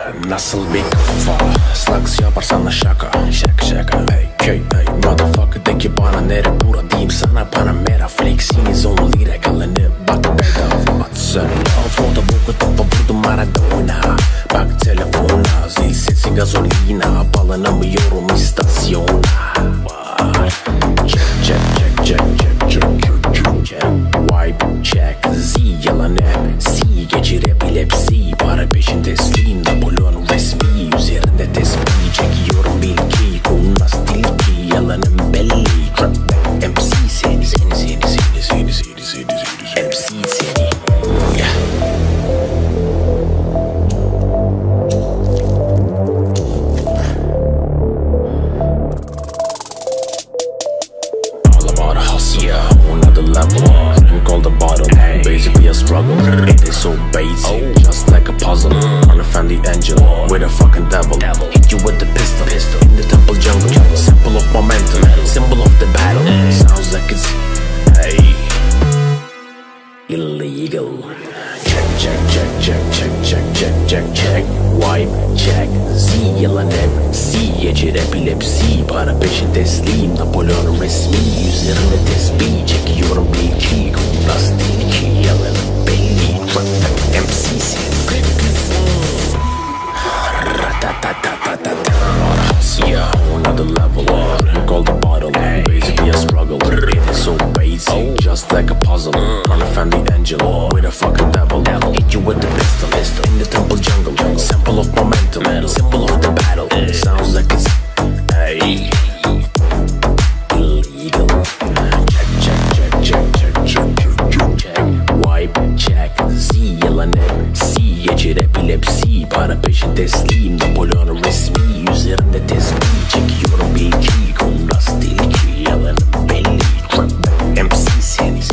Nasıl bir kafa? Slugz yapar sana şaka. Şaka hey hey hey motherfucker de ki bana nere bura diyeyim sana Panamera flexiniz 10 lira kalanı bak bedava at sen. Al foto boku topa vurdum Maradona. Bak telefona zil sesi gazolina. Bağlanamıyorum istasyona. Check Wipe check Z yalan hep C geçir epilepsi. Para peşin teslim Napoleon resmi. Üzerinde tespih çekiyorum bilgi. Kurnaz tilki yalanım belli. Trap back MC seni MC seni yeah. All about a hustle, yeah, another level. Drink all the bottle, basically a struggle. It is so basic, just like a puzzle. Unfriendly angel with a fucking devil. Hit you with the pistol in the temple jungle. Symbol of momentum, symbol of the battle. Sounds like it's illegal. Check Wipe check Z yalan hep C geçir epilepsi. Para peşin teslim Napoleon resmi. Üzerinde tesbih çekiyorum bilgi. Kurnaz tilki yalanım belli. Trap back MC seni yeah, another level. Drink all the bottle, basically a struggle. It is so basic, just like a puzzle. Unfriendly angel with a fucking devil. Hit you with the pistol in the temple jungle. Symbol of momentum, symbol of the battle. Sounds like it's illegal. Check wipe check Z yalan hep C geçir epilepsi. Para peşin teslim Napoleon resmi. Üzerinde tesbih çekiyorum bilgi. Kurnaz tilki yalanım belli. Trap back MC seni